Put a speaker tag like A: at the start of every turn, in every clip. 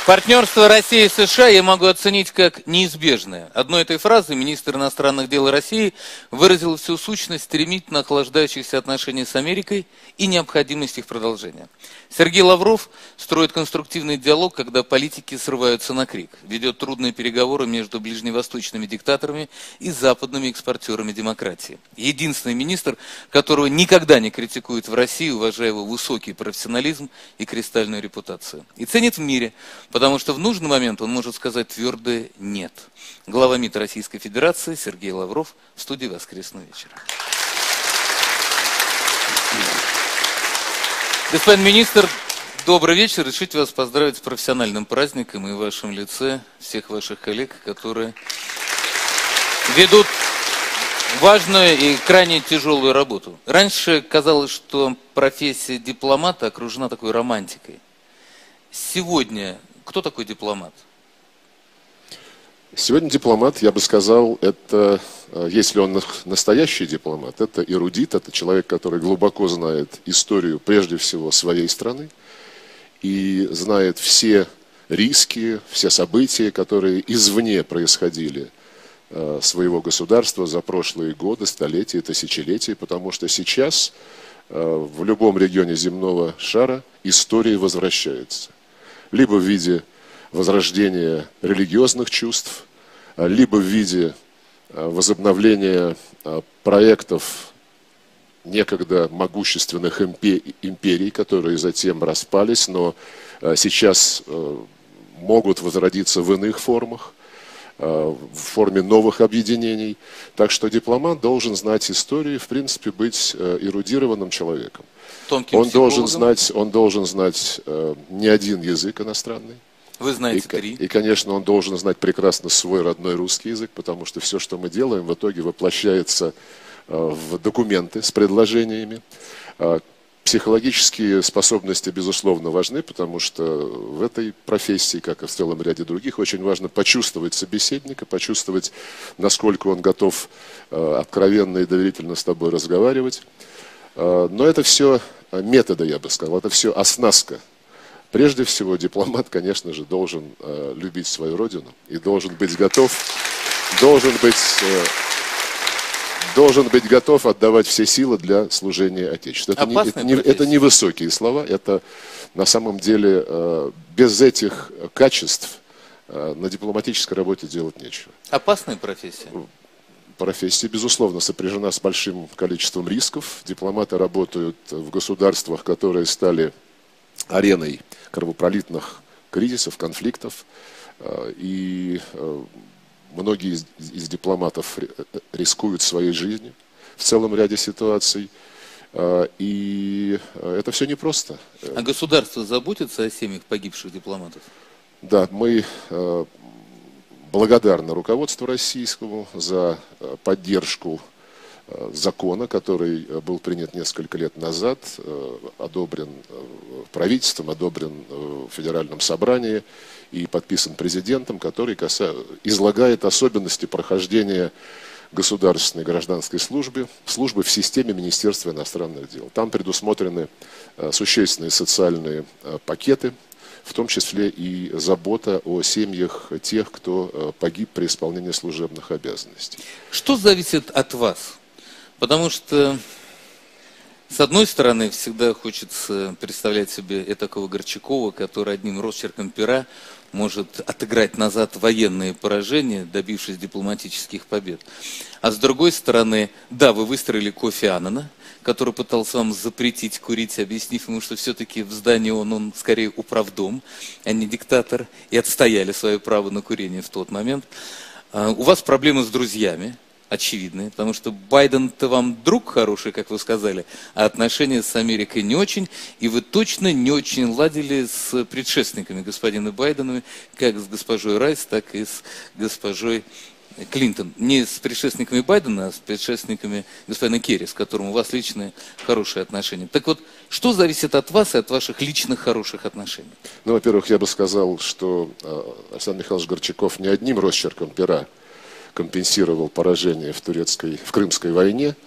A: Партнерство России и США я могу оценить как неизбежное. Одной этой фразой министр иностранных дел России выразил всю сущность стремительно охлаждающихся отношений с Америкой и необходимость их продолжения. Сергей Лавров строит конструктивный диалог, когда политики срываются на крик, ведет трудные переговоры между ближневосточными диктаторами и западными экспортерами демократии. Единственный министр, которого никогда не критикуют в России, уважая его высокий профессионализм и кристальную репутацию. И ценит в мире, потому что в нужный момент он может сказать твердое «нет». Глава МИД Российской Федерации Сергей Лавров в студии «Воскресного вечера». Господин министр, добрый вечер. Решите вас поздравить с профессиональным праздником и в вашем лице всех ваших коллег, которые ведут важную и крайне тяжелую работу. Раньше казалось, что профессия дипломата окружена такой романтикой. Сегодня кто такой дипломат?
B: Сегодня дипломат, я бы сказал, это, если он настоящий дипломат, это эрудит, это человек, который глубоко знает историю, прежде всего, своей страны, и знает все риски, все события, которые извне происходили своего государства за прошлые годы, столетия, тысячелетия, потому что сейчас в любом регионе земного шара история возвращается. Либо в виде возрождения религиозных чувств, либо в виде возобновления проектов некогда могущественных империй, которые затем распались, но сейчас могут возродиться в иных формах, в форме новых объединений. Так что дипломат должен знать историю, в принципе, быть эрудированным человеком. Он должен знать не один язык иностранный.
A: Вы знаете три.
B: И, конечно, он должен знать прекрасно свой родной русский язык, потому что все, что мы делаем, в итоге воплощается в документы с предложениями. Психологические способности, безусловно, важны, потому что в этой профессии, как и в целом ряде других, очень важно почувствовать собеседника, почувствовать, насколько он готов откровенно и доверительно с тобой разговаривать. Но это все методы, я бы сказал, это все оснастка. Прежде всего, дипломат, конечно же, должен любить свою родину и должен быть готов отдавать все силы для служения Отечеству. Это не высокие слова, это на самом деле без этих качеств на дипломатической работе делать нечего.
A: Опасная профессия?
B: Профессия, безусловно, сопряжена с большим количеством рисков. Дипломаты работают в государствах, которые стали ареной кровопролитных кризисов, конфликтов. И многие из дипломатов рискуют своей жизнью в целом ряде ситуаций. И это все непросто.
A: А государство заботится о семьях погибших дипломатов?
B: Да, мы благодарны руководству российскому за поддержку закона, который был принят несколько лет назад, одобрен правительством, одобрен в Федеральном собрании и подписан президентом, который излагает особенности прохождения государственной гражданской службы в системе Министерства иностранных дел. Там предусмотрены существенные социальные пакеты, в том числе и забота о семьях тех, кто погиб при исполнении служебных обязанностей.
A: Что зависит от вас? Потому что, с одной стороны, всегда хочется представлять себе этакого Горчакова, который одним росчерком пера может отыграть назад военные поражения, добившись дипломатических побед. А с другой стороны, да, вы выстроили Кофи Аннана, который пытался вам запретить курить, объяснив ему, что все-таки в здании он скорее управдом, а не диктатор, и отстояли свое право на курение в тот момент. У вас проблемы с друзьями. Очевидные, потому что Байден-то вам друг хороший, как вы сказали, а отношения с Америкой не очень, и вы точно не очень ладили с предшественниками господина Байдена, как с госпожой Райс, так и с госпожой Клинтон. Не с предшественниками Байдена, а с предшественниками господина Керри, с которым у вас личные хорошие отношения. Так вот, что зависит от вас и от ваших личных хороших отношений?
B: Ну, во-первых, я бы сказал, что Александр Михайлович Горчаков не одним росчерком пера компенсировал поражение в Крымской войне.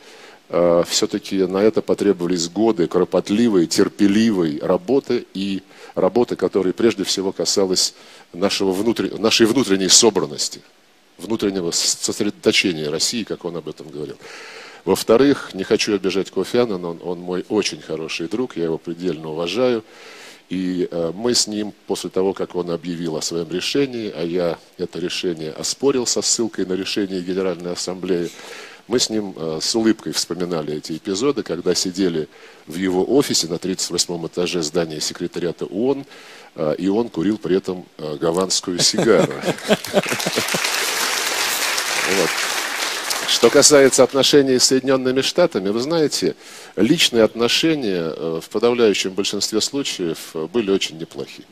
B: все-таки на это потребовались годы кропотливой, терпеливой работы и работы, которая прежде всего касалась нашей внутренней собранности, внутреннего сосредоточения России, как он об этом говорил. Во-вторых, не хочу обижать Кофи Аннана, он мой очень хороший друг, я его предельно уважаю. И мы с ним, после того, как он объявил о своем решении, а я это решение оспорил со ссылкой на решение Генеральной Ассамблеи, мы с ним с улыбкой вспоминали эти эпизоды, когда сидели в его офисе на 38-м этаже здания секретариата ООН, и он курил при этом гаванскую сигару. Что касается отношений с Соединенными Штатами, вы знаете, личные отношения в подавляющем большинстве случаев были очень неплохими.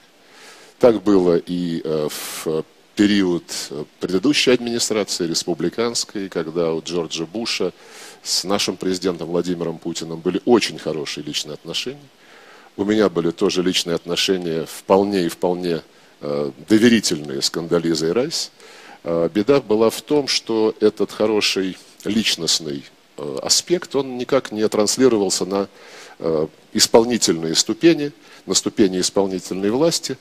B: Так было и в период предыдущей администрации, республиканской, когда у Джорджа Буша с нашим президентом Владимиром Путиным были очень хорошие личные отношения. У меня были тоже личные отношения вполне доверительные с Кондолизой Райс. Беда была в том, что этот хороший личностный аспект, он никак не транслировался на исполнительные ступени, на ступени исполнительной власти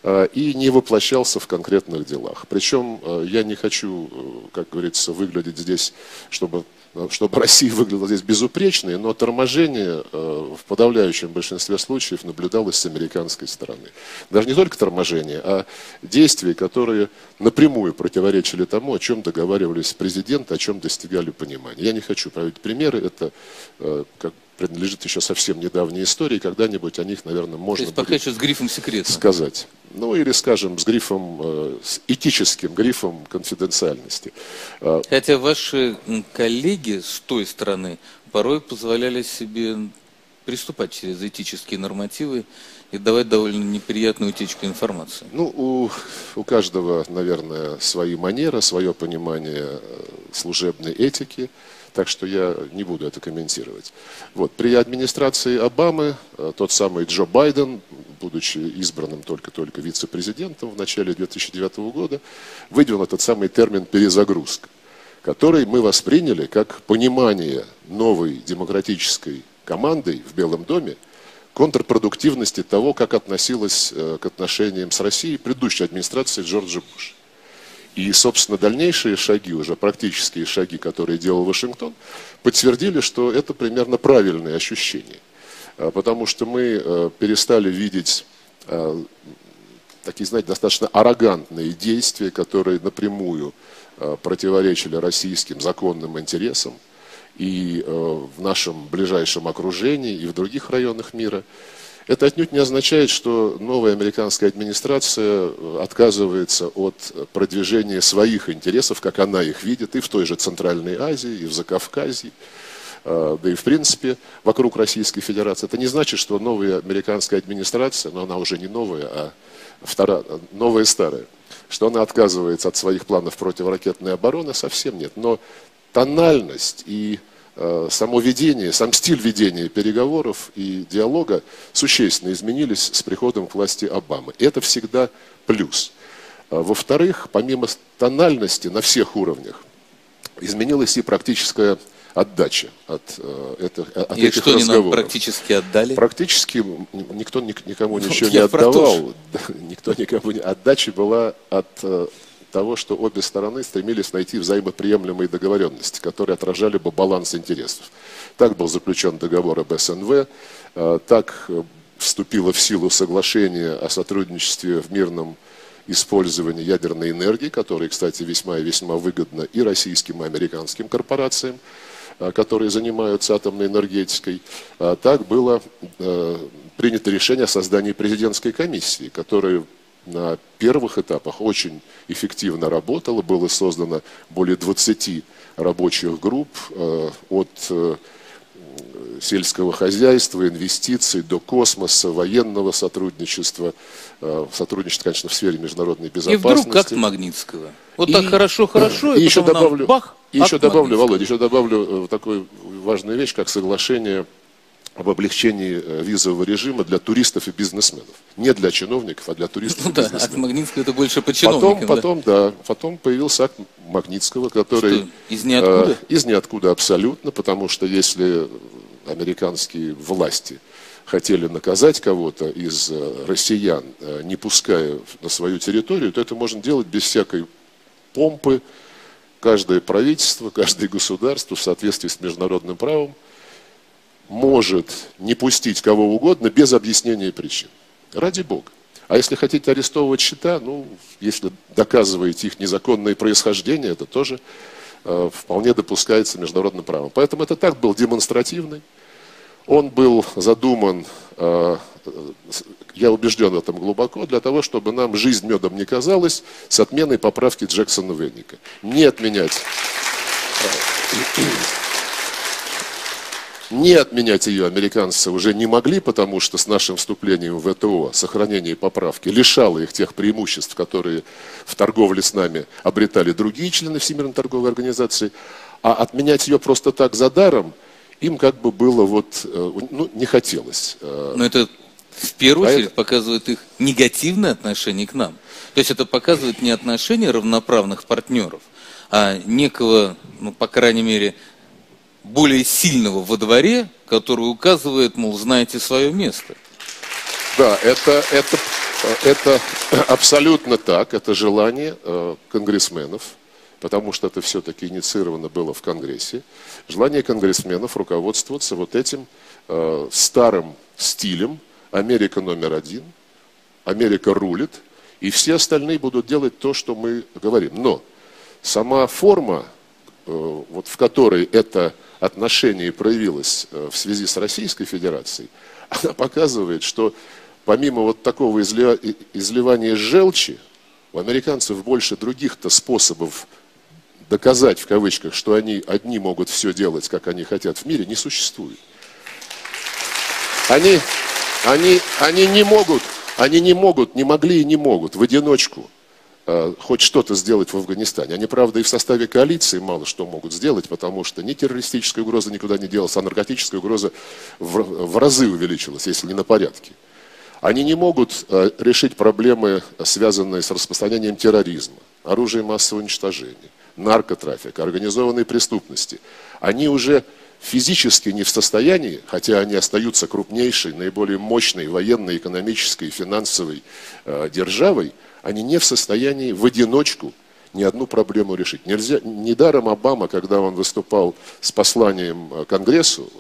B: и не воплощался в конкретных делах. Причем я не хочу, как говорится, выглядеть здесь, чтобы Россия выглядела здесь безупречной, но торможение в подавляющем большинстве случаев наблюдалось с американской стороны. Даже не только торможение, а действия, которые напрямую противоречили тому, о чем договаривались президенты, о чем достигали понимания. Я не хочу приводить примеры, это как принадлежит еще совсем недавней истории, когда-нибудь о них, наверное, можно будет
A: пока еще с грифом секретно
B: сказать. Ну или, скажем, с грифом, с этическим грифом конфиденциальности.
A: Хотя ваши коллеги с той стороны порой позволяли себе приступать через этические нормативы и давать довольно неприятную утечку информации.
B: Ну, у каждого, наверное, свои манеры, свое понимание служебной этики. Так что я не буду это комментировать. Вот. При администрации Обамы тот самый Джо Байден, будучи избранным только-только вице-президентом в начале 2009 года, выдвинул этот самый термин «перезагрузка», который мы восприняли как понимание новой демократической командой в Белом доме контрпродуктивности того, как относилась к отношениям с Россией предыдущая администрация Джорджа Буша. И, собственно, дальнейшие шаги, уже практические шаги, которые делал Вашингтон, подтвердили, что это примерно правильные ощущения. Потому что мы перестали видеть такие, знаете, достаточно аррогантные действия, которые напрямую противоречили российским законным интересам и в нашем ближайшем окружении, и в других районах мира. Это отнюдь не означает, что новая американская администрация отказывается от продвижения своих интересов, как она их видит, и в той же Центральной Азии, и в Закавказье, да и в принципе вокруг Российской Федерации. Это не значит, что новая американская администрация, но она уже не новая, а новая старая, что она отказывается от своих планов противоракетной обороны, совсем нет. Но тональность и само ведение, сам стиль ведения переговоров и диалога существенно изменились с приходом к власти Обамы. Это всегда плюс. Во-вторых, помимо тональности на всех уровнях, изменилась и практическая отдача от этих разговоров. И что они нам
A: практически отдали?
B: Практически никто никому ничего не отдавал. Никто никому не... Отдача была от того, что обе стороны стремились найти взаимоприемлемые договоренности, которые отражали бы баланс интересов. Так был заключен договор об СНВ, так вступило в силу соглашение о сотрудничестве в мирном использовании ядерной энергии, которое, кстати, весьма и весьма выгодно и российским, и американским корпорациям, которые занимаются атомной энергетикой. Так было принято решение о создании президентской комиссии, которая на первых этапах очень эффективно работала. Было создано более 20 рабочих групп от сельского хозяйства, инвестиций до космоса, военного сотрудничества, сотрудничества, конечно, в сфере международной безопасности.
A: И вдруг акт Магнитского. Вот так хорошо,
B: и еще добавлю,
A: бах,
B: еще добавлю, Володя, еще добавлю такую важную вещь, как соглашение об облегчении визового режима для туристов и бизнесменов. Не для чиновников, а для туристов и бизнесменов.
A: Акт Магнитского это больше по чиновникам.
B: Потом появился акт Магнитского, который...
A: Что, из ниоткуда?
B: Из ниоткуда абсолютно, потому что если американские власти хотели наказать кого-то из россиян, не пуская на свою территорию, то это можно делать без всякой помпы. Каждое правительство, каждое государство в соответствии с международным правом может не пустить кого угодно без объяснения причин. Ради бога. А если хотите арестовывать счета, если доказываете их незаконное происхождение, это тоже вполне допускается международным правом. Поэтому этот акт был демонстративный. Он был задуман, я убежден в этом глубоко, для того, чтобы нам жизнь медом не казалась, с отменой поправки Джексона-Венника. Не отменять ее американцы уже не могли, потому что с нашим вступлением в ВТО сохранение поправки лишало их тех преимуществ, которые в торговле с нами обретали другие члены Всемирной торговой организации. А отменять ее просто так за даром им как бы было не хотелось.
A: Но это в первую очередь показывает их негативное отношение к нам. То есть это показывает не отношение равноправных партнеров, а некого, по крайней мере, более сильного во дворе, который указывает, мол, знаете свое место.
B: Да, это абсолютно так, это желание конгрессменов, потому что это все-таки инициировано было в Конгрессе, желание конгрессменов руководствоваться вот этим старым стилем «Америка номер один», «Америка рулит», и все остальные будут делать то, что мы говорим. Но сама форма, в которой это отношение проявилось в связи с Российской Федерацией, она показывает, что помимо вот такого изливания желчи, у американцев больше других-то способов доказать, в кавычках, что они одни могут все делать, как они хотят в мире, не существует. Они не могли и не могут в одиночку хоть что-то сделать в Афганистане. Они, правда, и в составе коалиции мало что могут сделать, потому что ни террористическая угроза никуда не делась, а наркотическая угроза в разы увеличилась, если не на порядке. Они не могут решить проблемы, связанные с распространением терроризма, оружия массового уничтожения, наркотрафика, организованной преступности. Они уже физически не в состоянии, хотя они остаются крупнейшей, наиболее мощной военной, экономической и финансовой державой, они не в состоянии в одиночку ни одну проблему решить. Нельзя, недаром Обама, когда он выступал с посланием Конгрессу,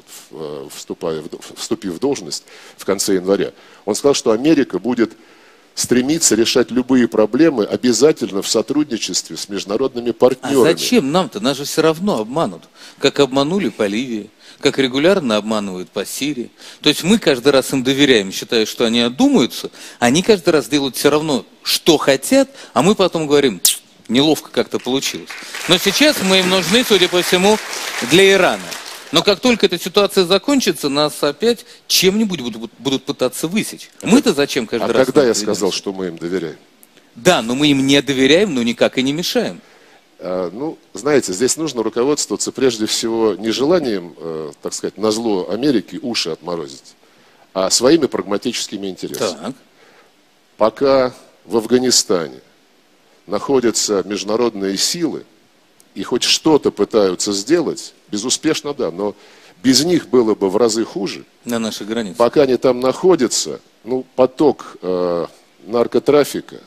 B: вступив в должность в конце января, он сказал, что Америка будет стремиться решать любые проблемы обязательно в сотрудничестве с международными партнерами.
A: А зачем нам-то? Нас же все равно обманут. Как обманули по Ливии, как регулярно обманывают по Сирии. То есть мы каждый раз им доверяем, считая, что они одумаются. Они каждый раз делают все равно, что хотят, а мы потом говорим, неловко как-то получилось. Но сейчас мы им нужны, судя по всему, для Ирана. Но как только эта ситуация закончится, нас опять чем-нибудь будут пытаться высечь. Мы-то зачем каждый раз?
B: А когда я сказал, что мы им доверяем?
A: Да, но мы им не доверяем, но никак и не мешаем.
B: Знаете, здесь нужно руководствоваться прежде всего не желанием, так сказать, назло Америки уши отморозить, а своими прагматическими интересами.
A: Так.
B: Пока в Афганистане находятся международные силы, и хоть что-то пытаются сделать, безуспешно, да, но без них было бы в разы хуже.
A: На нашей границе.
B: Пока они там находятся, поток наркотрафика,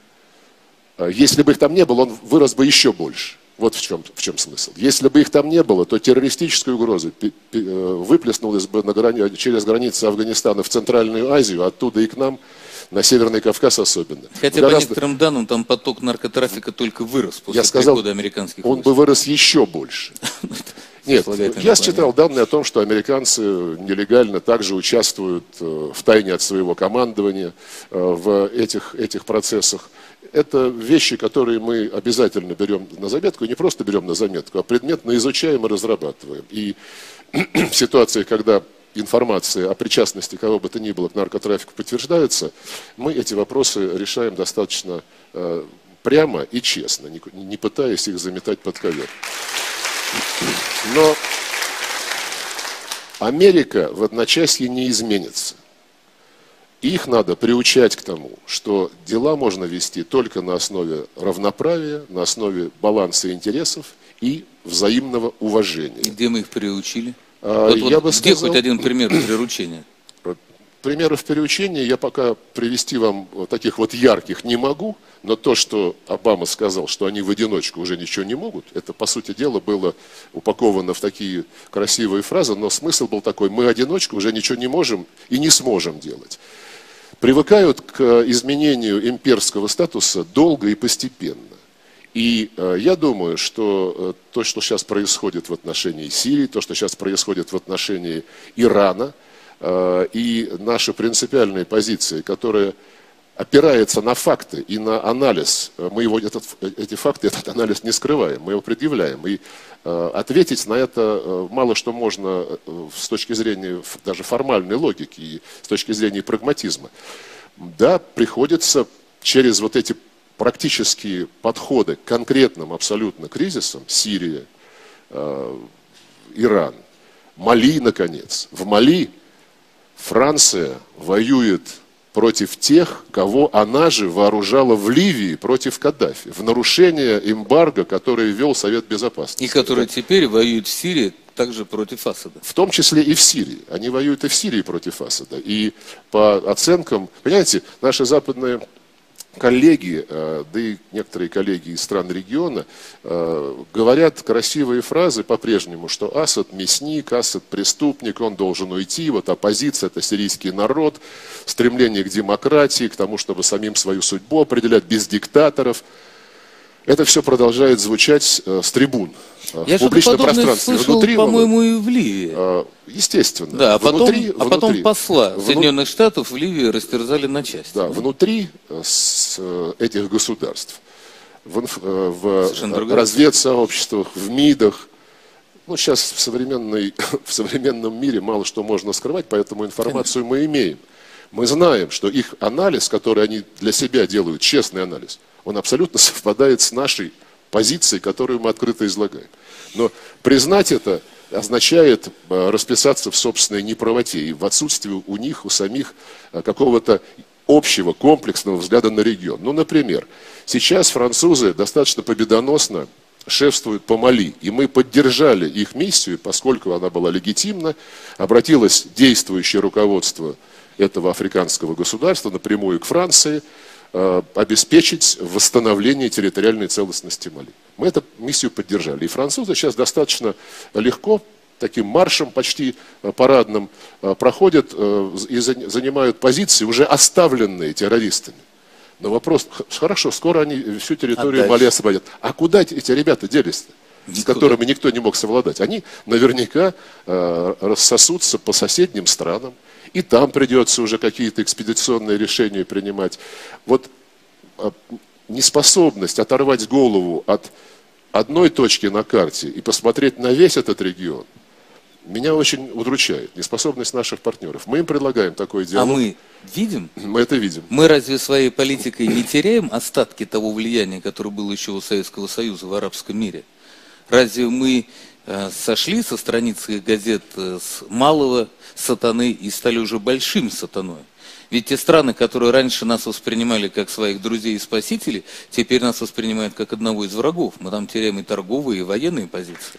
B: если бы их там не было, он вырос бы еще больше. Вот в чем смысл. Если бы их там не было, то террористическая угроза выплеснулась бы через границы Афганистана в Центральную Азию, оттуда и к нам, на Северный Кавказ особенно.
A: Хотя по некоторым данным там поток наркотрафика только вырос после прихода американских войск.
B: Он бы вырос еще больше. Нет, я считал данные о том, что американцы нелегально также участвуют в тайне от своего командования в этих процессах. Это вещи, которые мы обязательно берем на заметку, и не просто берем на заметку, а предметно изучаем и разрабатываем. И в ситуации, когда информация о причастности кого бы то ни было к наркотрафику подтверждается, мы эти вопросы решаем достаточно прямо и честно, не пытаясь их заметать под ковер. Но Америка в одночасье не изменится. Их надо приучать к тому, что дела можно вести только на основе равноправия, на основе баланса интересов и взаимного уважения.
A: И где мы их приучили?
B: Я бы
A: где
B: сказал,
A: хоть один пример приручения?
B: Примеров переучения я пока привести вам таких вот ярких не могу, но то, что Обама сказал, что они в одиночку уже ничего не могут, это, по сути дела, было упаковано в такие красивые фразы, но смысл был такой: мы одиночку уже ничего не можем и не сможем делать. Привыкают к изменению имперского статуса долго и постепенно. И я думаю, что то, что сейчас происходит в отношении Сирии, то, что сейчас происходит в отношении Ирана, и наши принципиальные позиции, которые опираются на факты и на анализ, мы эти факты, этот анализ не скрываем, мы его предъявляем. И ответить на это мало что можно с точки зрения даже формальной логики и с точки зрения прагматизма. Да, приходится через вот эти практические подходы к конкретным абсолютно кризисам: Сирия, Иран, Мали, наконец. В Мали Франция воюет против тех, кого она же вооружала в Ливии против Каддафи, в нарушение эмбарго, которое ввел Совет Безопасности.
A: И которые теперь воюют в Сирии также против Асада.
B: В том числе и в Сирии. Они воюют и в Сирии против Асада. И по оценкам, понимаете, наши западные коллеги, да и некоторые коллеги из стран региона, говорят красивые фразы по-прежнему, что Асад мясник, Асад преступник, он должен уйти, вот оппозиция — это сирийский народ, стремление к демократии, к тому, чтобы самим свою судьбу определять без диктаторов. Это все продолжает звучать с трибун,
A: Я
B: в публичном пространстве.
A: Слышал, по-моему, и в Ливии.
B: Естественно.
A: Да,
B: внутри,
A: потом посла Соединенных Штатов в Ливии растерзали на части.
B: Да, внутри этих государств, в разведсообществах, в МИДах. Ну, сейчас в современном мире мало что можно скрывать, поэтому информацию мы имеем. Мы знаем, что их анализ, который они для себя делают, честный анализ, он абсолютно совпадает с нашей позицией, которую мы открыто излагаем. Но признать это означает расписаться в собственной неправоте и в отсутствии у них, у самих какого-то общего комплексного взгляда на регион. Ну, например, сейчас французы достаточно победоносно шефствуют по Мали, и мы поддержали их миссию, поскольку она была легитимна, обратилось действующее руководство этого африканского государства напрямую к Франции, обеспечить восстановление территориальной целостности Мали. Мы эту миссию поддержали. И французы сейчас достаточно легко, таким маршем почти парадным, проходят и занимают позиции, уже оставленные террористами. Но вопрос: хорошо, скоро они всю территорию Мали освободят. А куда эти ребята делись-то, с которыми никто не мог совладать? Они наверняка рассосутся по соседним странам. И там придется уже какие-то экспедиционные решения принимать. Вот неспособность оторвать голову от одной точки на карте и посмотреть на весь этот регион меня очень удручает. Неспособность наших партнеров. Мы им предлагаем такой диалог.
A: А мы видим?
B: Мы это видим.
A: Мы разве своей политикой не теряем остатки того влияния, которое было еще у Советского Союза в арабском мире? Разве мы сошли со страницы газет с малого сатаны и стали уже большим сатаной? Ведь те страны, которые раньше нас воспринимали как своих друзей и спасителей, теперь нас воспринимают как одного из врагов. Мы там теряем и торговые, и военные позиции.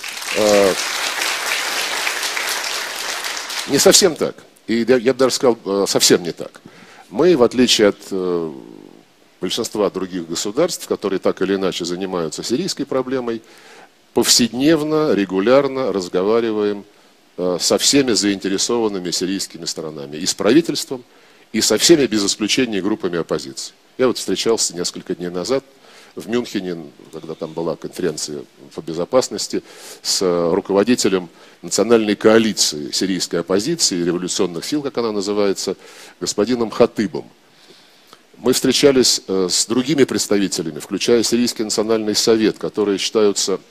B: Не совсем так. И я бы даже сказал, совсем не так. Мы, в отличие от большинства других государств, которые так или иначе занимаются сирийской проблемой, повседневно, регулярно разговариваем со всеми заинтересованными сирийскими сторонами. И с правительством, и со всеми, без исключения, группами оппозиции. Я вот встречался несколько дней назад в Мюнхене, когда там была конференция по безопасности, с руководителем национальной коалиции сирийской оппозиции, революционных сил, как она называется, господином Хатыбом. Мы встречались с другими представителями, включая Сирийский национальный совет, который считается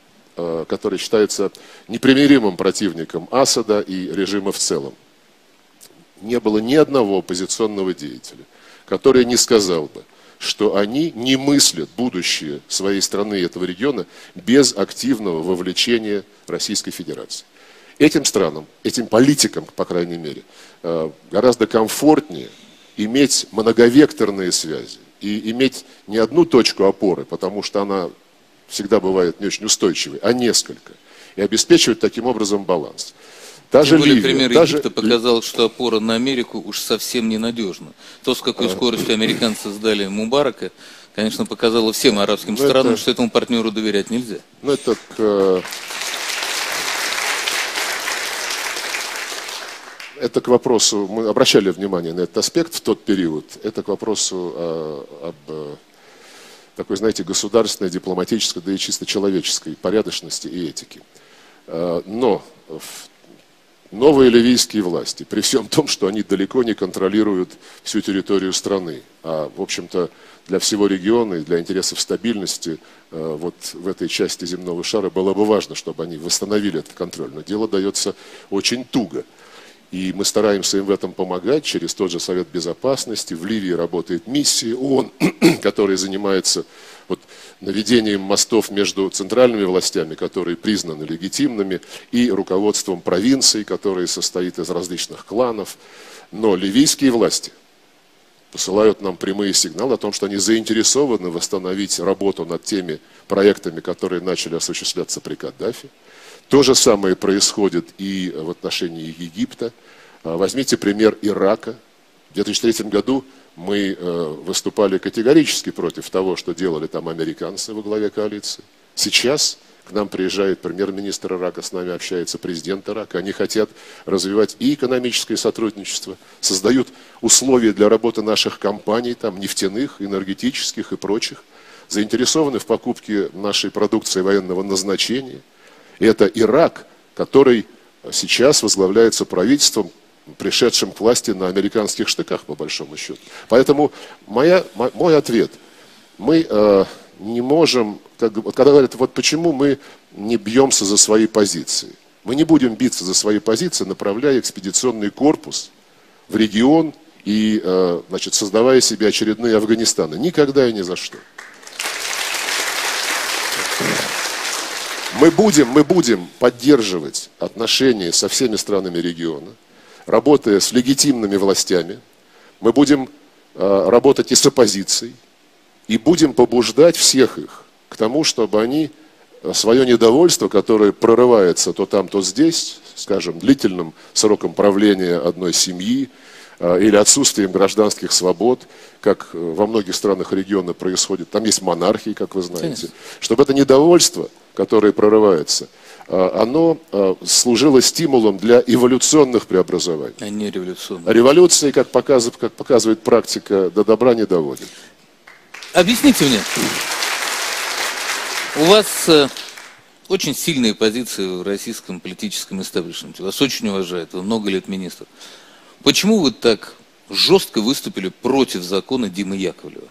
B: непримиримым противником Асада и режима в целом. Не было ни одного оппозиционного деятеля, который не сказал бы, что они не мыслят будущее своей страны и этого региона без активного вовлечения Российской Федерации. Этим странам, этим политикам, по крайней мере, гораздо комфортнее иметь многовекторные связи и иметь не одну точку опоры, потому что она всегда бывает не очень устойчивой, а несколько. И обеспечивать таким образом баланс.
A: Тем более, пример Египта показал, что опора на Америку уж совсем ненадежна. То, с какой скоростью американцы сдали Мубарака, конечно, показало всем арабским странам, что этому партнеру доверять нельзя.
B: Ну, это к вопросу, мы обращали внимание на этот аспект в тот период, это к вопросу об такой, знаете, государственной, дипломатической, да и чисто человеческой порядочности и этики. Но новые ливийские власти, при всем том, что они далеко не контролируют всю территорию страны, а, в общем-то, для всего региона и для интересов стабильности вот в этой части земного шара было бы важно, чтобы они восстановили этот контроль. Но дело дается очень туго. И мы стараемся им в этом помогать через тот же Совет Безопасности. В Ливии работает миссия ООН, которая занимается наведением мостов между центральными властями, которые признаны легитимными, и руководством провинций, которое состоит из различных кланов. Но ливийские власти посылают нам прямые сигналы о том, что они заинтересованы восстановить работу над теми проектами, которые начали осуществляться при Каддафи. То же самое происходит и в отношении Египта. Возьмите пример Ирака. В 2003 году мы выступали категорически против того, что делали там американцы во главе коалиции. Сейчас к нам приезжает премьер-министр Ирака, с нами общается президент Ирака. Они хотят развивать и экономическое сотрудничество, создают условия для работы наших компаний, там, нефтяных, энергетических и прочих, заинтересованы в покупке нашей продукции военного назначения. И это Ирак, который сейчас возглавляется правительством, пришедшим к власти на американских штыках, по большому счету. Поэтому мой ответ. Мы не можем, когда говорят, вот почему мы не бьемся за свои позиции. Мы не будем биться за свои позиции, направляя экспедиционный корпус в регион и создавая себе очередные Афганистаны. Никогда и ни за что. Мы будем поддерживать отношения со всеми странами региона, работая с легитимными властями. Мы будем работать и с оппозицией, и будем побуждать всех их к тому, чтобы они свое недовольство, которое прорывается то там, то здесь, скажем, длительным сроком правления одной семьи или отсутствием гражданских свобод, как во многих странах региона происходит, там есть монархии, как вы знаете, чтобы это недовольство, которое прорывается, оно служило стимулом для эволюционных преобразований.
A: А не революционных.
B: Революции, как показывает практика, до добра не доводит.
A: Объясните мне, у вас очень сильные позиции в российском политическом истеблишменте, вас очень уважают, вы много лет министр. Почему вы так жестко выступили против закона Димы Яковлева?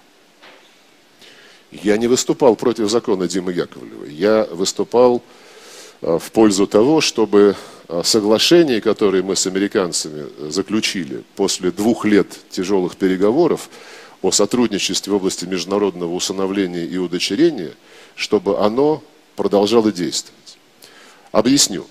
B: Я не выступал против закона Димы Яковлева. Я выступал в пользу того, чтобы соглашение, которое мы с американцами заключили после 2 лет тяжелых переговоров о сотрудничестве в области международного усыновления и удочерения, чтобы оно продолжало действовать. Объясню.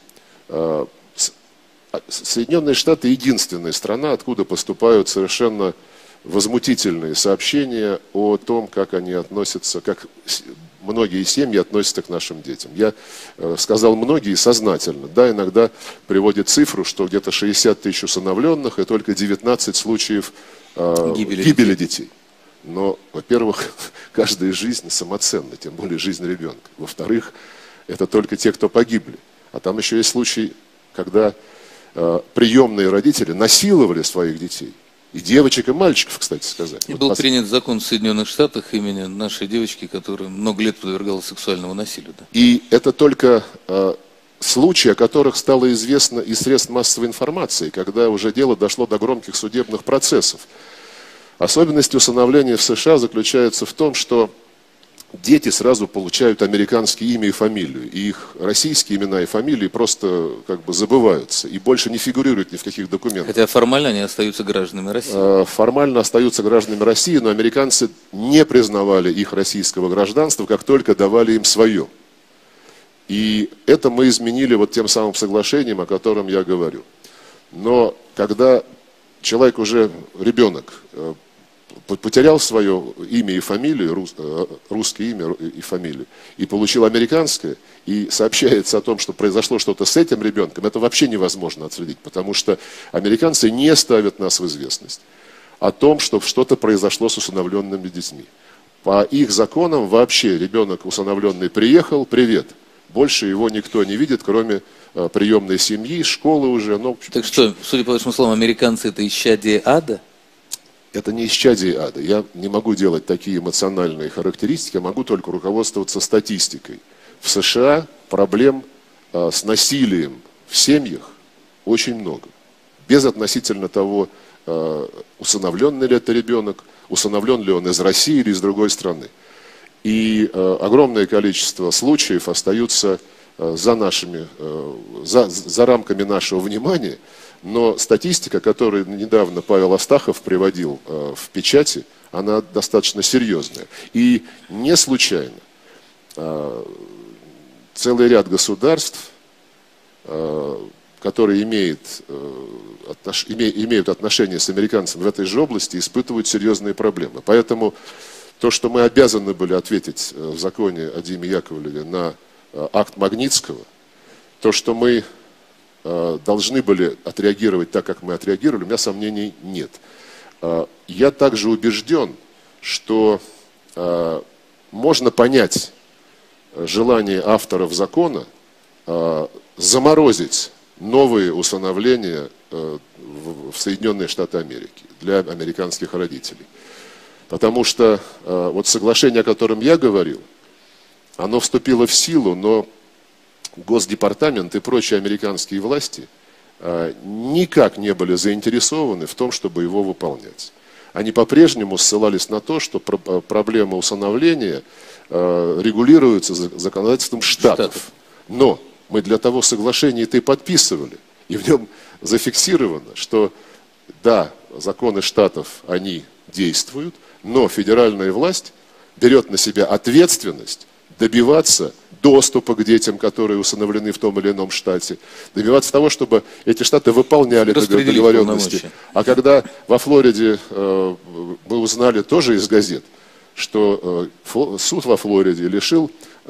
B: Соединенные Штаты единственная страна, откуда поступают совершенно возмутительные сообщения о том, как они относятся, как многие семьи относятся к нашим детям. Я сказал многие сознательно. Да, иногда приводят цифру, что где-то 60 тысяч усыновленных и только 19 случаев гибели детей. Но, во-первых, каждая жизнь самоценна, тем более жизнь ребенка. Во-вторых, это только те, кто погибли. А там еще есть случаи, когда приемные родители насиловали своих детей. И девочек, и мальчиков, кстати сказать.
A: И был принят закон в Соединенных Штатах имени нашей девочки, которая много лет подвергалась сексуальному насилию. Да.
B: И это только случаи, о которых стало известно из средств массовой информации, когда уже дело дошло до громких судебных процессов. Особенность усыновления в США заключается в том, что дети сразу получают американские имя и фамилию, и их российские имена и фамилии просто забываются и больше не фигурируют ни в каких документах.
A: Хотя формально они остаются гражданами России.
B: Формально остаются гражданами России, но американцы не признавали их российского гражданства, как только давали им свое. И это мы изменили вот тем самым соглашением, о котором я говорю. Но когда человек уже, ребенок, потерял свое имя и фамилию, русское имя и фамилию, и получил американское, и сообщается о том, что произошло что-то с этим ребенком, это вообще невозможно отследить, потому что американцы не ставят нас в известность о том, что что-то произошло с усыновленными детьми. По их законам вообще ребенок усыновленный приехал, привет, больше его никто не видит, кроме приемной семьи, школы уже. Но...
A: Так что, судя по вашим словам, американцы это исчадие ада?
B: Это не исчадие ада. Я не могу делать такие эмоциональные характеристики, я могу только руководствоваться статистикой. В США проблем с насилием в семьях очень много. Безотносительно того, усыновленный ли это ребенок, усыновлен ли он из России или из другой страны. И огромное количество случаев остаются за рамками нашего внимания. Но статистика, которую недавно Павел Астахов приводил в печати, она достаточно серьезная. И не случайно целый ряд государств, которые имеют отношение с американцами в этой же области, испытывают серьезные проблемы. Поэтому то, что мы обязаны были ответить в законе о Диме Яковлеве на акт Магнитского, то, что мы должны были отреагировать так, как мы отреагировали, у меня сомнений нет. Я также убежден, что можно понять желание авторов закона заморозить новые усыновления в Соединенные Штаты Америки для американских родителей. Потому что вот соглашение, о котором я говорил, оно вступило в силу, но Госдепартамент и прочие американские власти никак не были заинтересованы в том, чтобы его выполнять. Они по-прежнему ссылались на то, что проблема усыновления регулируется законодательством штатов. Но мы для того соглашение-то и подписывали, и в нем зафиксировано, что да, законы штатов, они действуют, но федеральная власть берет на себя ответственность добиваться доступа к детям, которые усыновлены в том или ином штате, добиваться того, чтобы эти штаты выполняли договоренности. А когда во Флориде мы узнали тоже из газет, что суд во Флориде лишил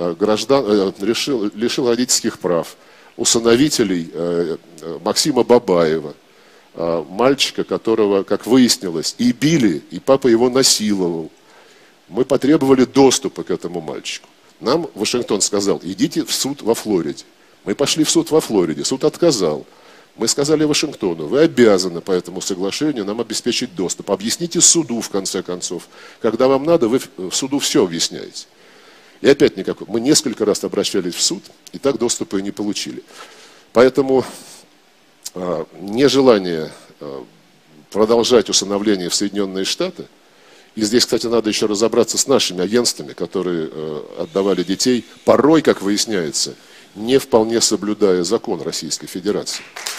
B: родительских прав усыновителей Максима Бабаева, мальчика, которого, как выяснилось, и били, и папа его насиловал. Мы потребовали доступа к этому мальчику. Нам Вашингтон сказал: идите в суд во Флориде. Мы пошли в суд во Флориде, суд отказал. Мы сказали Вашингтону: вы обязаны по этому соглашению нам обеспечить доступ. Объясните суду, в конце концов. Когда вам надо, вы в суду все объясняете. И опять никакой. Мы несколько раз обращались в суд, и так доступа и не получили. Поэтому нежелание продолжать усыновление в Соединенные Штаты, и здесь, кстати, надо еще разобраться с нашими агентствами, которые отдавали детей, порой, как выясняется, не вполне соблюдая закон Российской Федерации.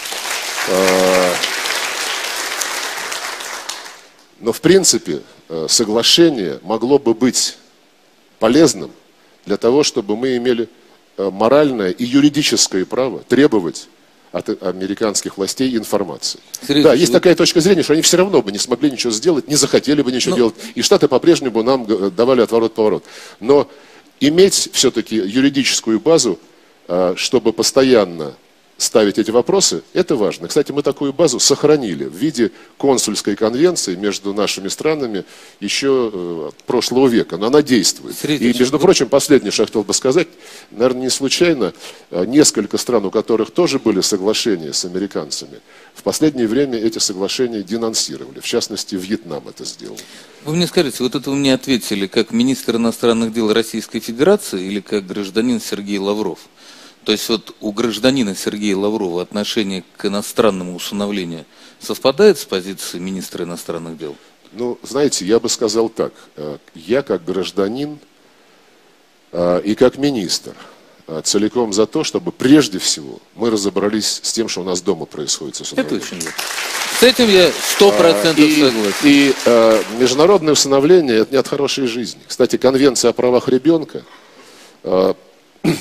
B: Но, в принципе, соглашение могло бы быть полезным для того, чтобы мы имели моральное и юридическое право требовать от американских властей информации. Да, есть такая точка зрения, что они все равно бы не смогли ничего сделать, не захотели бы ничего делать, и Штаты по-прежнему нам давали отворот-поворот. Но иметь все-таки юридическую базу, чтобы постоянно ставить эти вопросы, это важно. Кстати, мы такую базу сохранили в виде консульской конвенции между нашими странами еще прошлого века, но она действует. И, между прочим, последнее, что я хотел бы сказать, наверное, не случайно, несколько стран, у которых тоже были соглашения с американцами, в последнее время эти соглашения денонсировали. В частности, Вьетнам это сделал.
A: Вы мне скажите, вот это вы мне ответили как министр иностранных дел Российской Федерации или как гражданин Сергей Лавров? То есть вот у гражданина Сергея Лаврова отношение к иностранному усыновлению совпадает с позицией министра иностранных дел?
B: Ну, знаете, я бы сказал так. Я как гражданин и как министр целиком за то, чтобы прежде всего мы разобрались с тем, что у нас дома происходит с усыновлением.
A: Это очень важно. С этим я 100% согласен.
B: И международное усыновление – это не от хорошей жизни. Кстати, Конвенция о правах ребенка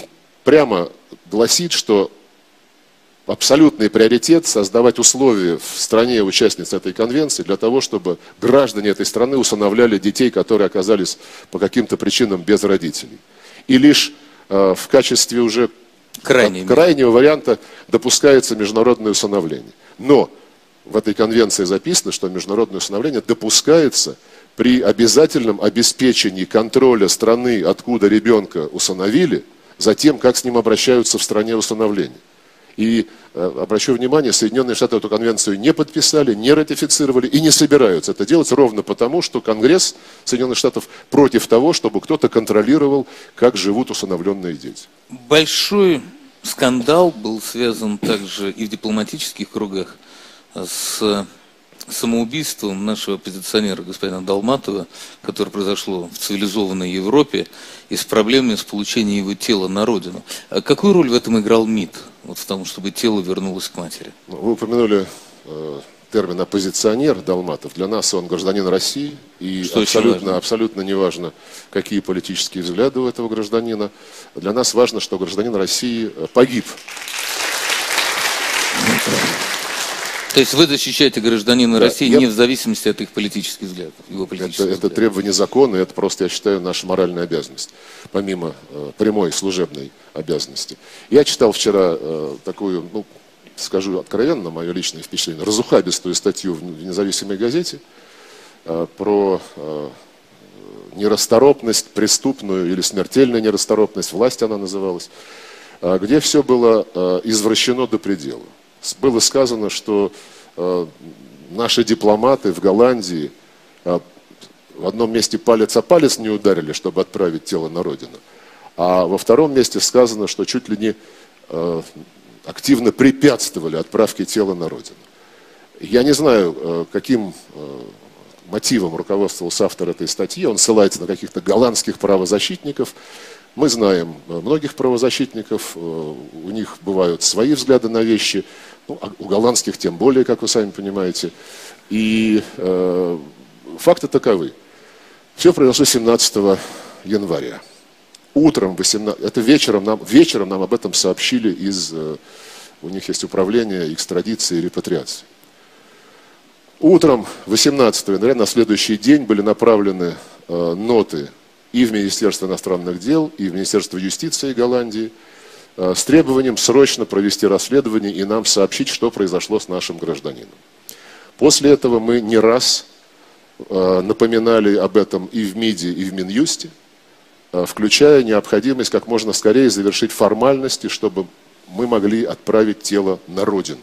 B: прямо гласит, что абсолютный приоритет создавать условия в стране участниц этой конвенции для того, чтобы граждане этой страны усыновляли детей, которые оказались по каким-то причинам без родителей. И лишь в качестве уже крайнего варианта допускается международное усыновление. Но в этой конвенции записано, что международное усыновление допускается при обязательном обеспечении контроля страны, откуда ребенка усыновили, за тем, как с ним обращаются в стране усыновления. И обращу внимание, Соединенные Штаты эту конвенцию не подписали, не ратифицировали и не собираются это делать ровно потому, что Конгресс Соединенных Штатов против того, чтобы кто-то контролировал, как живут усыновленные дети.
A: Большой скандал был связан также и в дипломатических кругах с самоубийством нашего оппозиционера господина Долматова, которое произошло в цивилизованной Европе, и с проблемами с получением его тела на родину. А какую роль в этом играл МИД, вот в том, чтобы тело вернулось к матери?
B: Вы упомянули термин «оппозиционер» Долматов. Для нас он гражданин России, и абсолютно не важно, какие политические взгляды у этого гражданина. Для нас важно, что гражданин России погиб.
A: То есть вы защищаете гражданина России не в зависимости от их политических взглядов, его политических
B: взглядов? Это требование закона, это просто, я считаю, наша моральная обязанность, помимо прямой служебной обязанности. Я читал вчера такую, скажу откровенно, мое личное впечатление, разухабистую статью в независимой газете про нерасторопность, преступную или смертельную нерасторопность, власть она называлась, где все было извращено до предела. Было сказано, что наши дипломаты в Голландии в одном месте палец о палец не ударили, чтобы отправить тело на родину, а во втором месте сказано, что чуть ли не активно препятствовали отправке тела на родину. Я не знаю, каким мотивом руководствовался автор этой статьи, он ссылается на каких-то голландских правозащитников. Мы знаем многих правозащитников, у них бывают свои взгляды на вещи, у голландских тем более, как вы сами понимаете. И факты таковы. Все произошло 17 января. Утром, это вечером нам об этом сообщили у них есть управление экстрадиции и репатриации. Утром 18 января на следующий день были направлены ноты и в Министерство иностранных дел, и в Министерство юстиции Голландии с требованием срочно провести расследование и нам сообщить, что произошло с нашим гражданином. После этого мы не раз напоминали об этом и в МИДе, и в Минюсте, включая необходимость как можно скорее завершить формальности, чтобы мы могли отправить тело на родину.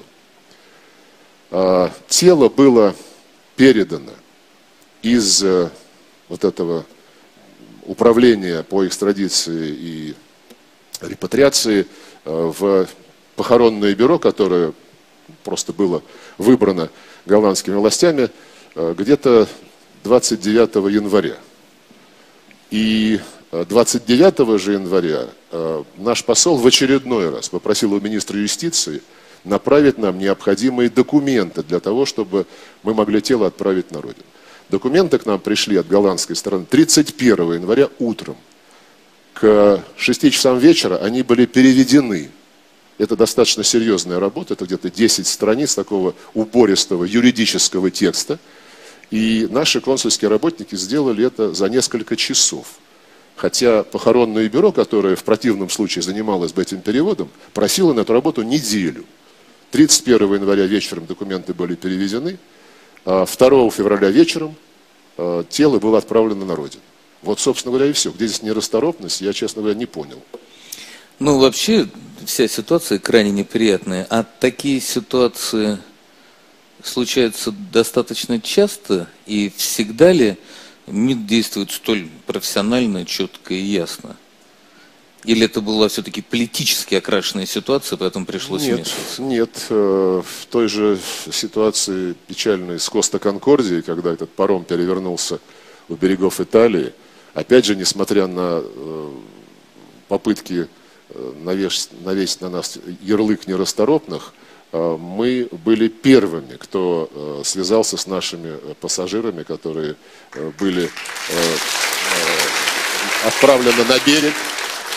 B: Тело было передано из вот этого управления по экстрадиции и репатриации в похоронное бюро, которое просто было выбрано голландскими властями где-то 29 января. И 29 же января наш посол в очередной раз попросил у министра юстиции направить нам необходимые документы для того, чтобы мы могли тело отправить на родину. Документы к нам пришли от голландской стороны 31 января утром. К 6 часам вечера они были переведены. Это достаточно серьезная работа, это где-то 10 страниц такого убористого юридического текста. И наши консульские работники сделали это за несколько часов. Хотя похоронное бюро, которое в противном случае занималось бы этим переводом, просило на эту работу неделю. 31 января вечером документы были переведены, а 2 февраля вечером тело было отправлено на родину. Вот, собственно говоря, и все. Где здесь нерасторопность, я, честно говоря, не понял.
A: Ну, вообще, вся ситуация крайне неприятная. А такие ситуации случаются достаточно часто, и всегда ли МИД действует столь профессионально, четко и ясно? Или это была все-таки политически окрашенная ситуация, поэтому пришлось вмешиваться?
B: Нет. В той же ситуации печальной с Коста Конкордией, когда этот паром перевернулся у берегов Италии, опять же, несмотря на попытки навесить на нас ярлык нерасторопных, мы были первыми, кто связался с нашими пассажирами, которые были отправлены на берег.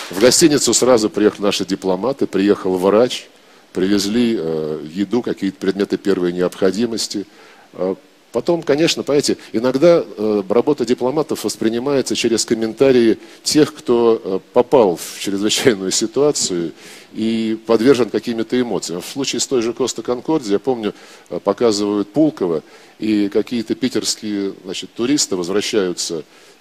B: В гостиницу сразу приехали наши дипломаты, приехал врач, привезли еду, какие-то предметы первой необходимости. Потом, конечно, понимаете, иногда работа дипломатов воспринимается через комментарии тех, кто попал в чрезвычайную ситуацию и подвержен каким-то эмоциям. В случае с той же Коста Конкорди, я помню, показывают Пулково, и какие-то питерские, значит, туристы возвращаются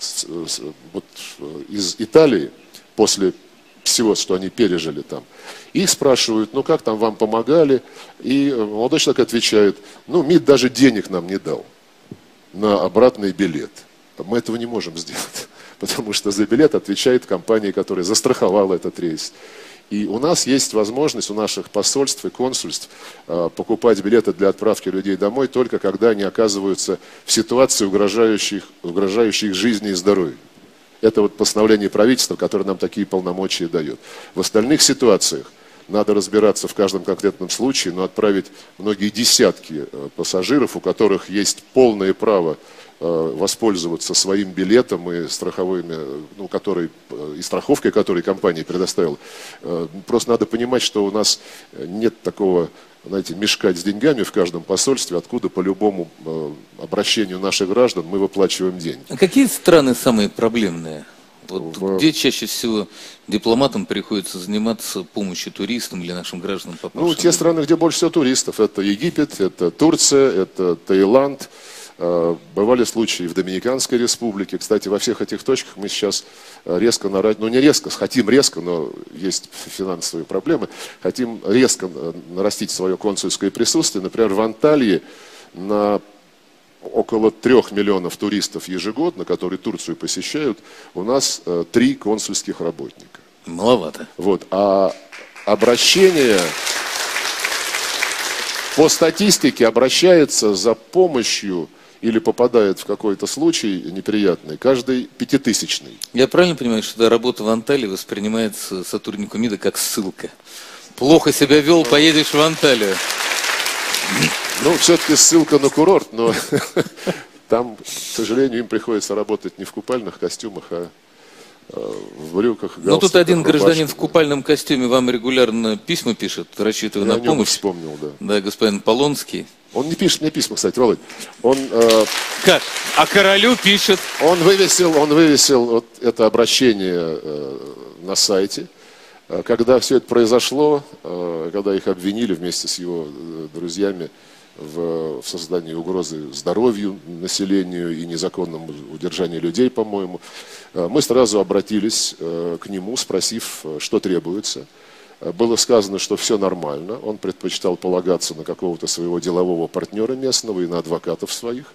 B: из Италии после всего, что они пережили там. Их спрашивают, ну как там вам помогали? И молодой человек отвечает, ну МИД даже денег нам не дал на обратный билет. Мы этого не можем сделать, потому что за билет отвечает компания, которая застраховала этот рейс. И у нас есть возможность, у наших посольств и консульств покупать билеты для отправки людей домой только когда они оказываются в ситуации, угрожающих жизни и здоровью. Это вот постановление правительства, которое нам такие полномочия дает. В остальных ситуациях надо разбираться в каждом конкретном случае, но отправить многие десятки пассажиров, у которых есть полное право воспользоваться своим билетом и страховыми, ну, и страховкой, которую компания предоставила. Просто надо понимать, что у нас нет такого, знаете, мешка с деньгами в каждом посольстве, откуда по любому обращению наших граждан мы выплачиваем деньги.
A: А какие страны самые проблемные? Вот где чаще всего дипломатам приходится заниматься помощью туристам или нашим гражданам?
B: Ну, те страны, где больше всего туристов, это Египет, это Турция, это Таиланд. Бывали случаи в Доминиканской республике. Кстати, во всех этих точках мы сейчас резко ну не резко, хотим резко, но есть финансовые проблемы, хотим резко нарастить свое консульское присутствие. Например, в Анталии на около 3 миллионов туристов ежегодно, которые Турцию посещают, у нас 3 консульских работника.
A: Маловато.
B: Вот. А обращение, по статистике, обращается за помощью или попадает в какой-то случай неприятный каждый 5000-ный.
A: Я правильно понимаю, что работа в Анталии воспринимается сотруднику МИДа как ссылка? Плохо себя вел, поедешь в Анталию.
B: Ну, все-таки ссылка на курорт, но там, к сожалению, им приходится работать не в купальных костюмах, а в брюках, галстуках.
A: Ну, тут один
B: рубашках,
A: гражданин в купальном костюме вам регулярно письма пишет, рассчитывая на помощь.
B: Вспомнил, да.
A: Да, господин Полонский.
B: Он не пишет мне письма, кстати, Володь. Он,
A: как? А королю пишет.
B: Он вывесил вот это обращение на сайте. Когда все это произошло, когда их обвинили вместе с его друзьями в создании угрозы здоровью населению и незаконному удержанию людей, по-моему, мы сразу обратились к нему, спросив, что требуется. Было сказано, что все нормально. Он предпочитал полагаться на какого-то своего делового партнера местного и на адвокатов своих.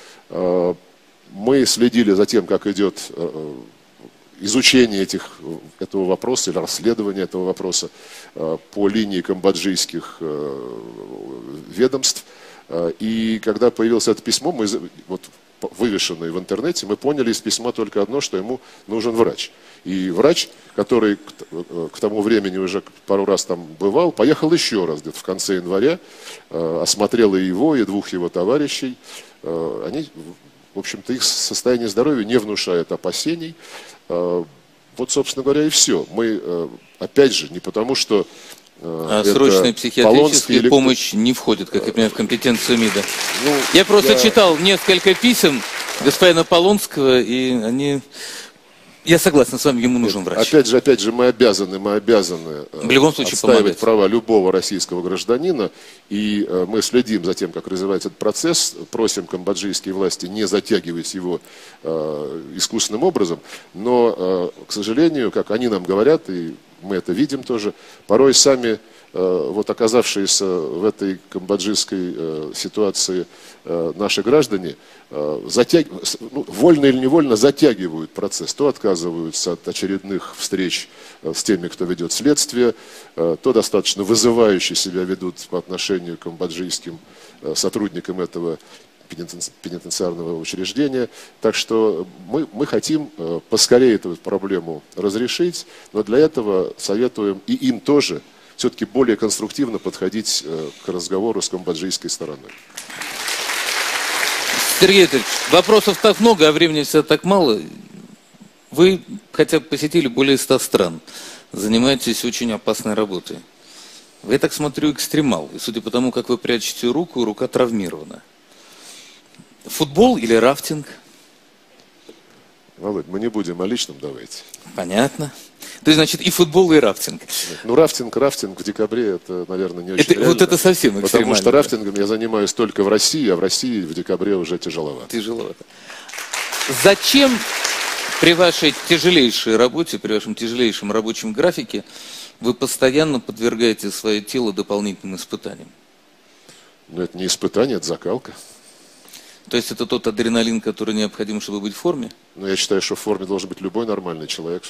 B: Мы следили за тем, как идет изучение этого вопроса или расследование этого вопроса по линии камбоджийских ведомств. И когда появилось это письмо, вывешенное в интернете, мы поняли из письма только одно, что ему нужен врач. И врач, который к тому времени уже пару раз там бывал, поехал еще раз где-то в конце января, осмотрел и его, и 2 его товарищей. Они, в общем-то, их состояние здоровья не внушает опасений. Вот, собственно говоря, и все. Мы, опять же, не потому, что
A: срочная психиатрическая помощь не входит, как я понимаю, в компетенцию МИДа. Ну, я просто читал несколько писем господина Полонского, и они... Я согласен с вами, ему нужен врач.
B: Опять же, мы обязаны
A: в любом случае
B: отстаивать
A: помогать.
B: Права любого российского гражданина, и мы следим за тем, как развивается этот процесс, просим камбоджийские власти не затягивать его искусственным образом, но, к сожалению, как они нам говорят, и мы это видим тоже, порой сами оказавшиеся в этой камбоджийской ситуации наши граждане вольно или невольно затягивают процесс, то отказываются от очередных встреч с теми, кто ведет следствие, то достаточно вызывающе себя ведут по отношению к камбоджийским сотрудникам этого пенитенциарного учреждения. Так что мы хотим поскорее эту проблему разрешить, но для этого советуем и им тоже все-таки более конструктивно подходить к разговору с камбоджийской стороной.
A: Сергей Анатольевич, вопросов так много, а времени всегда так мало. Вы, хотя посетили более 100 стран, занимаетесь очень опасной работой. Вы, я так смотрю, экстремал. И судя по тому, как вы прячете руку, рука травмирована. Футбол или рафтинг?
B: Володь, мы не будем о личном, давайте.
A: Понятно. То есть, значит, и футбол, и рафтинг.
B: Ну, рафтинг в декабре, это, наверное, не очень реально.
A: Вот это совсем экстремально.
B: Потому что рафтингом я занимаюсь только в России, а в России в декабре уже тяжеловато.
A: Тяжеловато. Зачем при вашей тяжелейшей работе, при вашем тяжелейшем рабочем графике вы постоянно подвергаете свое тело дополнительным испытаниям?
B: Но это не испытание, это закалка.
A: То есть это тот адреналин, который необходим, чтобы быть в форме?
B: Но я считаю, что в форме должен быть любой нормальный человек.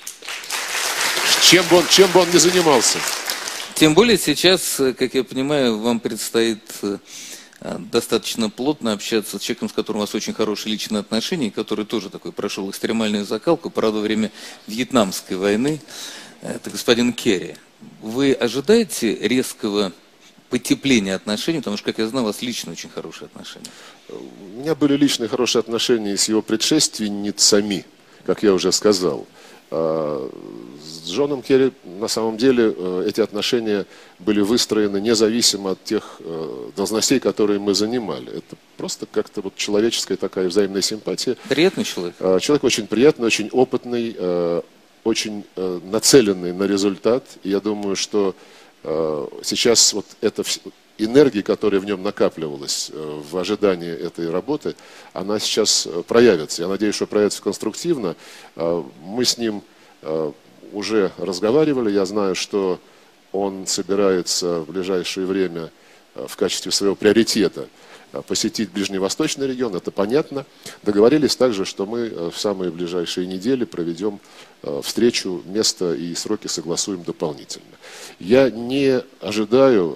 B: Чем бы он ни занимался.
A: Тем более сейчас, как я понимаю, вам предстоит достаточно плотно общаться с человеком, с которым у вас очень хорошие личные отношения, который тоже такой прошел экстремальную закалку, правда, во время Вьетнамской войны. Это господин Керри. Вы ожидаете резкого потепления отношений, потому что, как я знаю, у вас лично очень хорошие отношения?
B: У меня были личные хорошие отношения с его предшественницами, как я уже сказал. С Джоном Керри, на самом деле, эти отношения были выстроены независимо от тех должностей, которые мы занимали. Это просто как-то вот человеческая такая взаимная симпатия.
A: Приятный человек?
B: Человек очень приятный, очень опытный, очень нацеленный на результат. И я думаю, что сейчас вот эта энергия, которая в нем накапливалась в ожидании этой работы, она сейчас проявится. Я надеюсь, что проявится конструктивно. Мы с ним уже разговаривали. Я знаю, что он собирается в ближайшее время в качестве своего приоритета посетить Ближневосточный регион, это понятно. Договорились также, что мы в самые ближайшие недели проведем встречу, место и сроки согласуем дополнительно. Я не ожидаю,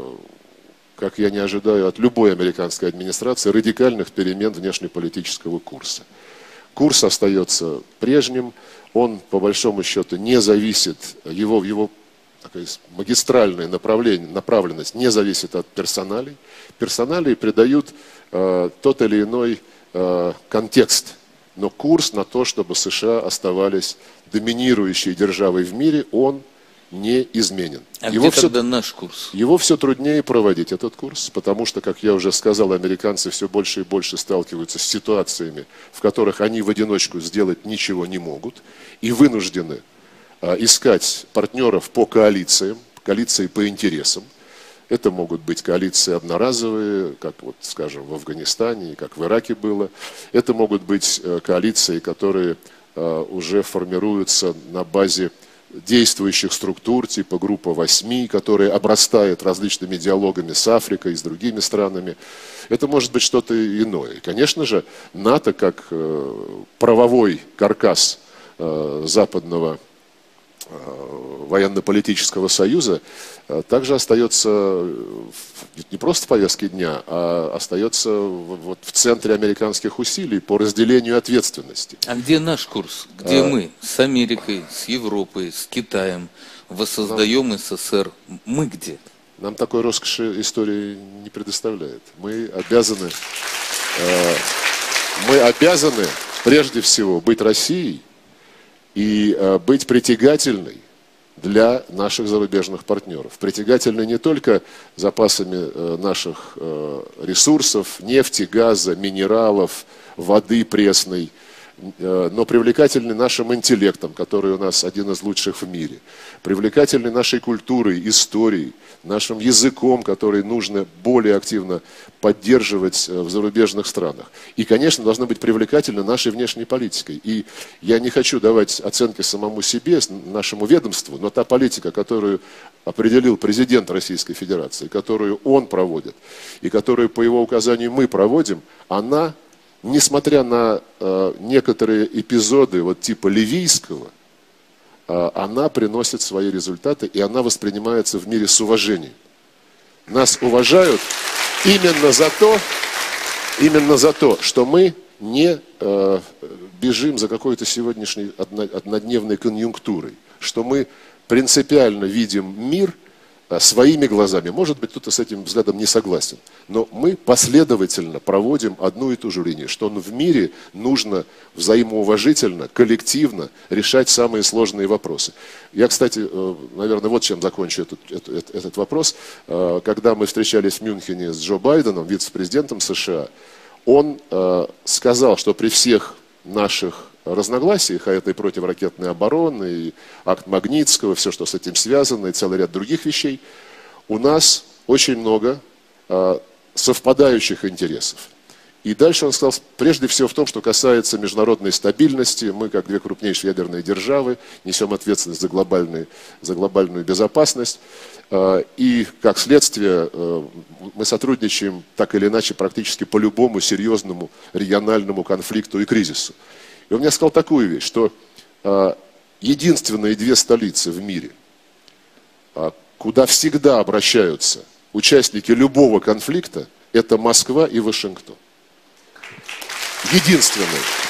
B: как я не ожидаю от любой американской администрации, радикальных перемен внешнеполитического курса. Курс остается прежним, он по большому счету не зависит, его такая магистральная направленность не зависит от персоналей. Персоналии придают тот или иной контекст, но курс на то, чтобы США оставались доминирующей державой в мире, он не изменен.
A: А где тогда наш курс?
B: Его все труднее проводить, этот курс, потому что, как я уже сказал, американцы все больше и больше сталкиваются с ситуациями, в которых они в одиночку сделать ничего не могут и вынуждены искать партнеров по коалициям, коалиции по интересам. Это могут быть коалиции одноразовые, как вот, скажем, в Афганистане, как в Ираке было. Это могут быть коалиции, которые уже формируются на базе действующих структур, типа группа 8, которая обрастает различными диалогами с Африкой, с другими странами. Это может быть что-то иное. Конечно же, НАТО, как правовой каркас западного военно-политического союза, также остается не просто в повестке дня, а остается вот в центре американских усилий по разделению ответственности.
A: А где наш курс? Где мы? С Америкой, с Европой, с Китаем воссоздаем СССР. Мы где?
B: Нам такой роскоши истории не предоставляет. Мы обязаны прежде всего быть Россией и быть притягательной для наших зарубежных партнеров. Притягательной не только запасами наших ресурсов, нефти, газа, минералов, воды пресной, но привлекательны нашим интеллектом, который у нас один из лучших в мире, привлекательны нашей культурой, историей, нашим языком, который нужно более активно поддерживать в зарубежных странах. И, конечно, должна быть привлекательна нашей внешней политикой. И я не хочу давать оценки самому себе, нашему ведомству, но та политика, которую определил президент Российской Федерации, которую он проводит, и которую по его указанию мы проводим, она, несмотря на некоторые эпизоды вот типа ливийского, она приносит свои результаты, и она воспринимается в мире с уважением. Нас уважают именно за то, что мы не бежим за какой-то сегодняшней однодневной конъюнктурой, что мы принципиально видим мир своими глазами. Может быть, кто-то с этим взглядом не согласен. Но мы последовательно проводим одну и ту же линию, что в мире нужно взаимоуважительно, коллективно решать самые сложные вопросы. Я, кстати, наверное, вот чем закончу этот вопрос. Когда мы встречались в Мюнхене с Джо Байденом, вице-президентом США, он сказал, что при всех наших разногласиях, а это и противоракетная оборона, и акт Магнитского, все, что с этим связано, и целый ряд других вещей, у нас очень много совпадающих интересов. И дальше он сказал, прежде всего в том, что касается международной стабильности, мы, как две крупнейшие ядерные державы, несем ответственность за глобальную безопасность, и, как следствие, мы сотрудничаем так или иначе практически по любому серьезному региональному конфликту и кризису. И он мне сказал такую вещь, что единственные две столицы в мире, куда всегда обращаются участники любого конфликта, это Москва и Вашингтон. Единственные.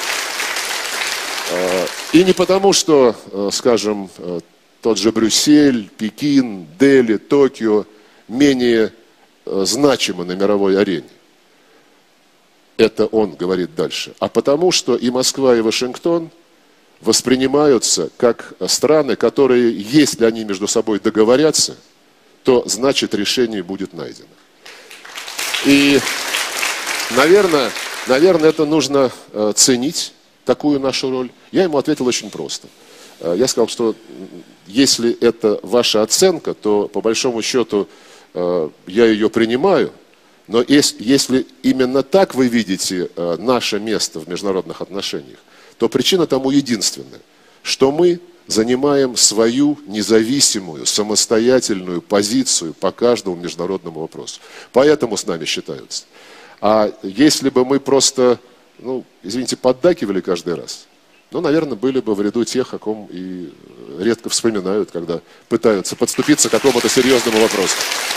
B: И не потому, что, скажем, тот же Брюссель, Пекин, Дели, Токио менее значимы на мировой арене. Это он говорит дальше. А потому, что и Москва, и Вашингтон воспринимаются как страны, которые, если они между собой договорятся, то значит решение будет найдено. И, наверное, это нужно ценить, такую нашу роль. Я ему ответил очень просто. Я сказал, что если это ваша оценка, то по большому счету я ее принимаю. Но если именно так вы видите наше место в международных отношениях, то причина тому единственная, что мы занимаем свою независимую, самостоятельную позицию по каждому международному вопросу. Поэтому с нами считаются. А если бы мы просто, поддакивали каждый раз, наверное, были бы в ряду тех, о ком и редко вспоминают, когда пытаются подступиться к какому-то серьезному вопросу.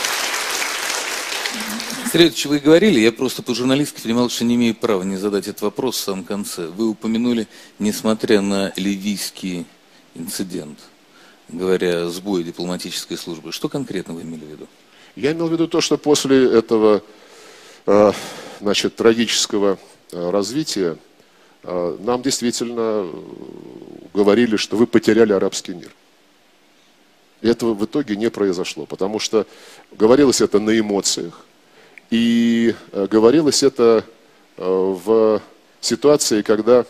A: Сергей, вы говорили, я просто по-журналистски понимал, что не имею права не задать этот вопрос в самом конце. Вы упомянули, несмотря на ливийский инцидент, говоря, сбой дипломатической службы, что конкретно вы имели в виду?
B: Я имел в виду то, что после этого, трагического развития нам действительно говорили, что вы потеряли арабский мир. И этого в итоге не произошло, потому что говорилось это на эмоциях. И говорилось это в ситуации, когда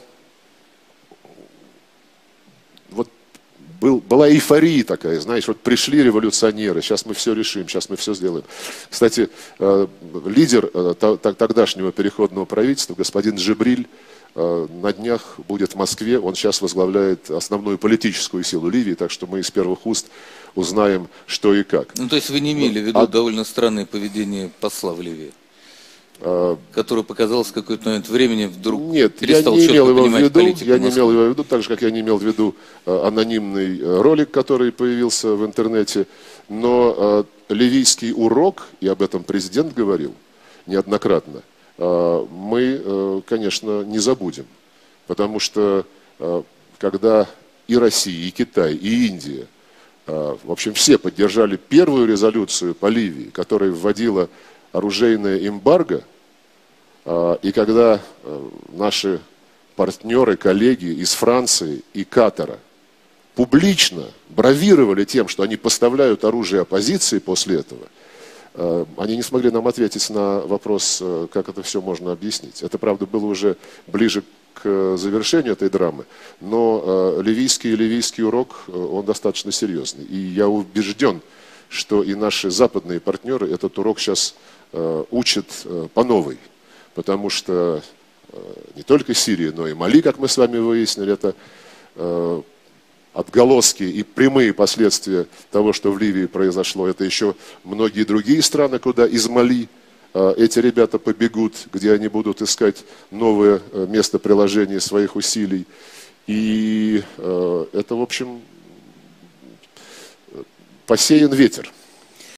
B: была эйфория такая, знаешь, пришли революционеры, сейчас мы все решим, сейчас мы все сделаем. Кстати, лидер тогдашнего переходного правительства, господин Джибриль, на днях будет в Москве, он сейчас возглавляет основную политическую силу Ливии, так что мы из первых уст узнаем, что и как.
A: То есть вы не имели в виду довольно странное поведение посла в Ливии, который показалось в какой-то момент времени вдруг перестал четко понимать политику Москвы?
B: Я не имел его в виду, так же, как я не имел в виду анонимный ролик, который появился в интернете, но ливийский урок, и об этом президент говорил неоднократно, мы, конечно, не забудем. Потому что когда и Россия, и Китай, и Индия, в общем, все поддержали первую резолюцию по Ливии, которая вводила оружейное эмбарго, и когда наши партнеры, коллеги из Франции и Катара публично бравировали тем, что они поставляют оружие оппозиции после этого, они не смогли нам ответить на вопрос, как это все можно объяснить. Это, правда, было уже ближе к завершению этой драмы, но ливийский урок, он достаточно серьезный. И я убежден, что и наши западные партнеры этот урок сейчас учат по новой. Потому что не только Сирия, но и Мали, как мы с вами выяснили, это отголоски и прямые последствия того, что в Ливии произошло. Это еще многие другие страны, куда из Мали эти ребята побегут, где они будут искать новое место приложения своих усилий. И это, в общем, посеян ветер.